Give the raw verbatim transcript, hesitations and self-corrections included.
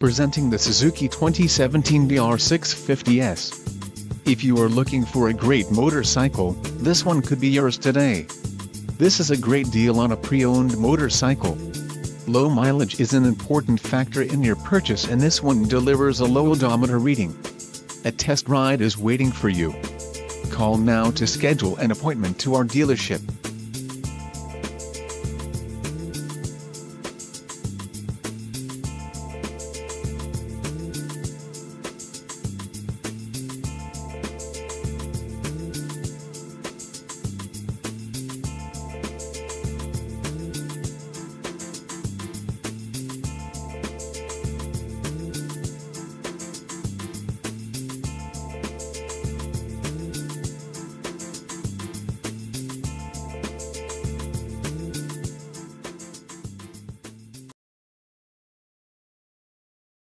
Presenting the Suzuki twenty seventeen D R six fifty S. If you are looking for a great motorcycle, this one could be yours today. This is a great deal on a pre-owned motorcycle. Low mileage is an important factor in your purchase, and this one delivers a low odometer reading. A test ride is waiting for you. Call now to schedule an appointment to our dealership.